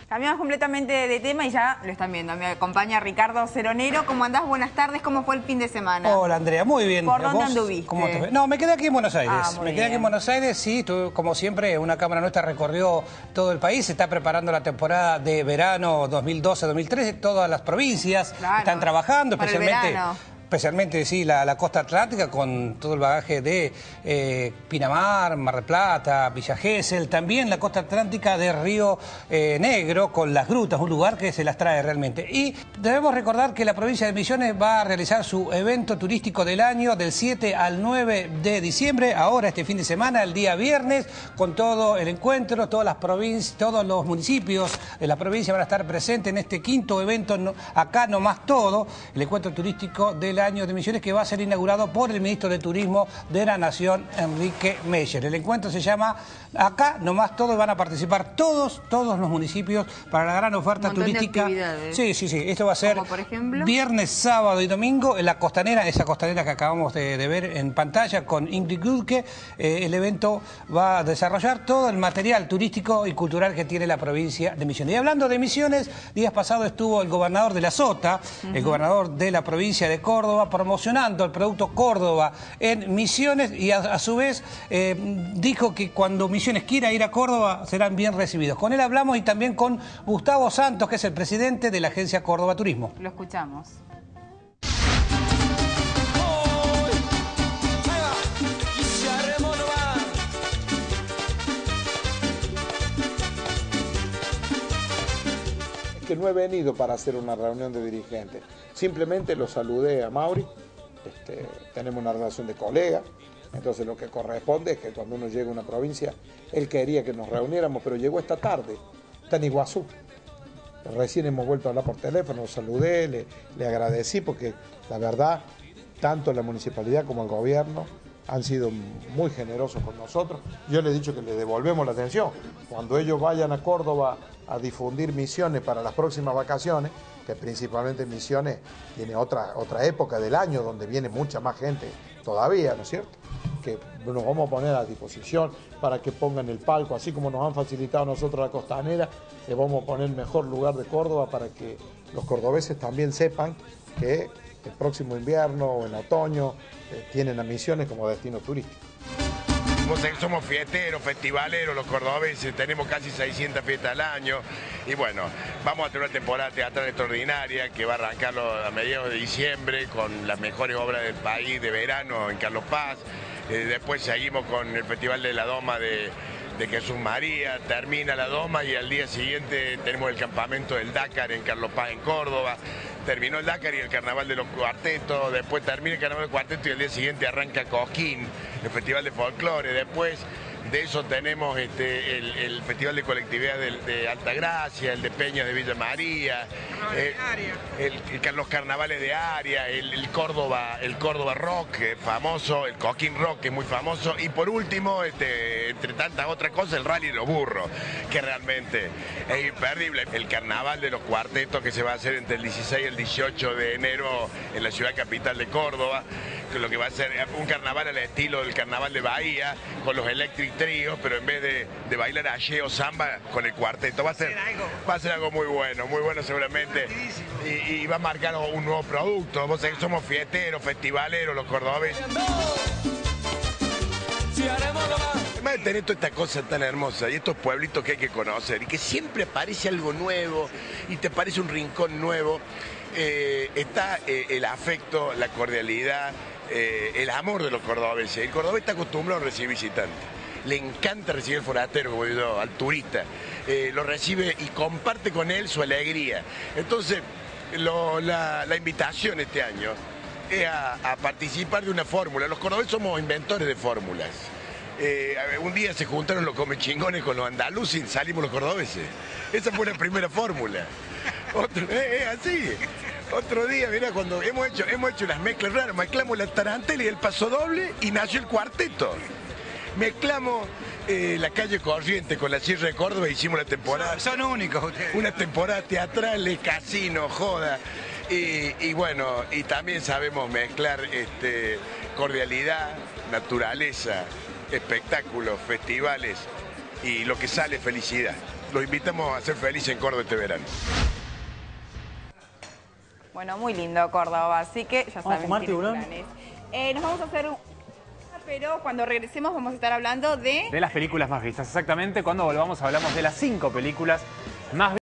Cambiamos completamente de tema y ya lo están viendo. Me acompaña Ricardo Ceronero. ¿Cómo andás? Buenas tardes. ¿Cómo fue el fin de semana? Hola, Andrea. Muy bien. ¿Por dónde anduviste? No, me quedé aquí en Buenos Aires. Me quedé aquí en Buenos Aires, sí. Como siempre, una cámara nuestra recorrió todo el país. Se está preparando la temporada de verano 2012-2013. Todas las provincias están trabajando, especialmente sí, la costa atlántica, con todo el bagaje de Pinamar, Mar del Plata, Villa Gesell, también la costa atlántica de Río Negro, con las grutas, un lugar que se las trae realmente. Y debemos recordar que la provincia de Misiones va a realizar su evento turístico del año del 7 al 9 de diciembre, ahora este fin de semana, el día viernes, con todo el encuentro, todas las provincias, todos los municipios de la provincia van a estar presentes en este quinto evento, Acá Nomás Todo, el encuentro turístico del año de Misiones, que va a ser inaugurado por el ministro de Turismo de la Nación, Enrique Meyer. El encuentro se llama Acá Nomás Todo y van a participar todos los municipios para la gran oferta turística. Sí. Esto va a ser, por ejemplo, viernes, sábado y domingo en la costanera, esa costanera que acabamos de ver en pantalla con Ingrid Gutke. El evento va a desarrollar todo el material turístico y cultural que tiene la provincia de Misiones. Y hablando de Misiones, días pasados estuvo el gobernador de la Sota, el gobernador de la provincia de Córdoba, promocionando el producto Córdoba en Misiones, y a su vez dijo que cuando Misiones quiera ir a Córdoba serán bien recibidos. Con él hablamos, y también con Gustavo Santos, que es el presidente de la agencia Córdoba Turismo. Lo escuchamos. Que no he venido para hacer una reunión de dirigentes, simplemente lo saludé a Mauri, tenemos una relación de colega, entonces lo que corresponde es que cuando uno llega a una provincia, él quería que nos reuniéramos, pero llegó esta tarde, está en Iguazú, recién hemos vuelto a hablar por teléfono, lo saludé, le agradecí, porque la verdad, tanto la municipalidad como el gobierno han sido muy generosos con nosotros. Yo les he dicho que les devolvemos la atención. Cuando ellos vayan a Córdoba a difundir Misiones para las próximas vacaciones, que principalmente Misiones tiene otra época del año donde viene mucha más gente todavía, ¿no es cierto? Que nos vamos a poner a disposición para que pongan el palco, así como nos han facilitado nosotros la costanera, le vamos a poner el mejor lugar de Córdoba para que los cordobeses también sepan que el próximo invierno o en otoño tienen a Misiones como destino turístico. Somos fiesteros, festivaleros, los cordobeses, tenemos casi 600 fiestas al año y bueno, vamos a tener una temporada teatral extraordinaria que va a arrancar a mediados de diciembre con las mejores obras del país de verano en Carlos Paz. Después seguimos con el Festival de la Doma de Jesús María, termina la Doma y al día siguiente tenemos el campamento del Dakar en Carlos Paz, en Córdoba. Terminó el Dakar y el Carnaval de los Cuartetos, después termina el Carnaval de los Cuartetos y al día siguiente arranca Cosquín, el Festival de Folclore. Después de eso tenemos el Festival de Colectividad de Altagracia, el de Peñas de Villa María, los carnavales de Aria, el Córdoba Rock, famoso, el Cosquín Rock, que es muy famoso, y por último, entre tantas otras cosas, el Rally de los Burros, que realmente es imperdible. El Carnaval de los Cuartetos, que se va a hacer entre el 16 y el 18 de enero en la ciudad capital de Córdoba, que lo que va a ser un carnaval al estilo del Carnaval de Bahía, con los Electric Tríos, pero en vez de bailar aye o samba con el cuarteto, va a ser algo muy bueno seguramente, y va a marcar un nuevo producto. Vos sabés que somos fiesteros, festivaleros, los cordobeses. Además de tener toda esta cosa tan hermosa y estos pueblitos que hay que conocer y que siempre aparece algo nuevo y te parece un rincón nuevo, está el afecto, la cordialidad, el amor de los cordobeses. El cordobés está acostumbrado a recibir visitantes. Le encanta recibir al forastero, como digo, al turista. Lo recibe y comparte con él su alegría. Entonces, la invitación este año es a participar de una fórmula. Los cordobeses somos inventores de fórmulas. Un día se juntaron los comechingones con los andaluces y salimos los cordobeses. Esa fue la primera fórmula. Es así. Otro día, mira, cuando hemos hecho las mezclas raras, mezclamos la tarantela y el pasodoble y nació el cuarteto. Mezclamos la calle Corriente con la Sierra de Córdoba e hicimos la temporada. Son únicos ustedes. Una temporada teatral, de casino, joda. Y bueno, y también sabemos mezclar cordialidad, naturaleza, espectáculos, festivales y lo que sale, felicidad. los invitamos a ser felices en Córdoba este verano. Bueno, muy lindo Córdoba, así que ya saben, tienen planes. Nos vamos a hacer pero cuando regresemos vamos a estar hablando de las películas más vistas. Exactamente, cuando volvamos hablamos de las 5 películas más vistas.